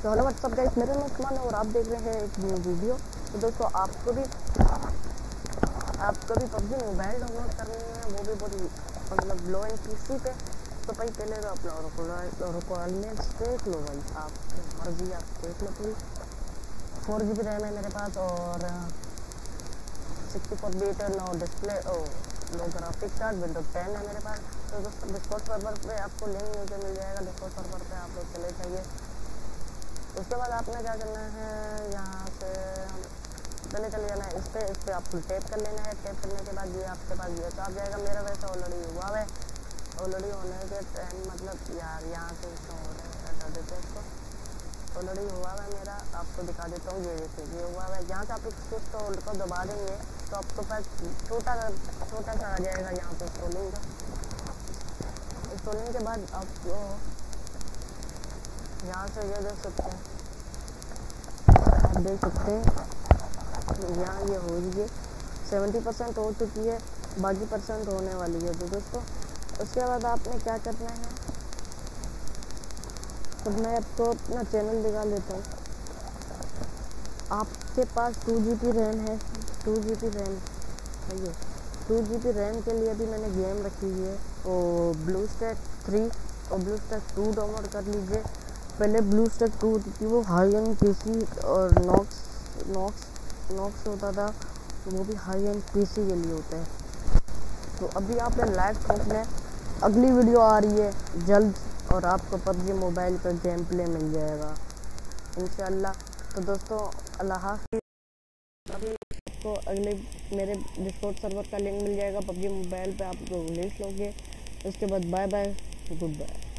तो hello what's up guys, मेरा नाम उस्मान है और आप देख रहे हैं एक न्यू वीडियो। तो दोस्तों आपको भी पबजी मोबाइल डाउनलोड करनी है, वो भी बहुत मतलब लो एंड पीसी पे। तो भाई पहले तो अपना रिक्वायरमेंट्स देख लो भाई, आपकी मर्जी, आप देख लो। पूरी 4 GB रैम है मेरे पास और 64 bit no display no graphic card, Windows 10 है मेरे पास। तो दोस्तों डिस्कॉर्ड सर्वर पे आपको लिंक नीचे मिल जाएगा, डिस्कॉर्ड सर्वर पे आप लोग चले जाइए। उसके बाद आपने क्या करना है, यहाँ से पहले चले जाना है इस पे आपको टैप कर लेना है। टैप करने के बाद ये आपके पास ये आ जाएगा। मेरा वैसे ऑलरेडी हुआ है, ऑलरेडी होने के टाइम मतलब यार यहाँ से इसको हो रहा है, हटा देते हैं इसको। ऑलरेडी हुआ है मेरा, आपको दिखा देता हूँ। ये देखिए ये हुआ है। यहाँ से आप स्विच को होल्ड को दबा देंगे तो आपको पास छोटा सा आ जाएगा यहाँ पे स्क्रोलिंग का। स्क्रोलिंग के बाद आपको यहाँ से ये देख सकते हैं, आप देख सकते हैं यहाँ ये हो रही है 70% हो चुकी है, बाकी परसेंट होने वाली है। तो दोस्तों उसके बाद आपने क्या करना है, तो मैं आपको अपना चैनल दिखा लेता हूँ। आपके पास 2 GB रैम है, 2 GB रैम है। 2 GB रैम के लिए भी मैंने गेम रखी हुई है, वो ब्लू स्टैक 3 और ब्लू स्टैक 2 डाउनलोड कर लीजिए। पहले ब्लू स्टैक 2 थी, वो हाई एंड पीसी और नॉक्स होता था, तो वो भी हाई एंड पीसी के लिए होता है। तो अभी आपने लाइव ठोक में अगली वीडियो आ रही है जल्द, और आपको पबजी मोबाइल पर गेम प्ले मिल जाएगा इंशाल्लाह। तो दोस्तों अल्लाह हाफ़िज़। अभी आपको अगले मेरे डिस्कॉर्ड सर्वर का लिंक मिल जाएगा पबजी मोबाइल पे, आप लोग लिंक लोगे। उसके बाद बाय बाय, गुड बाय।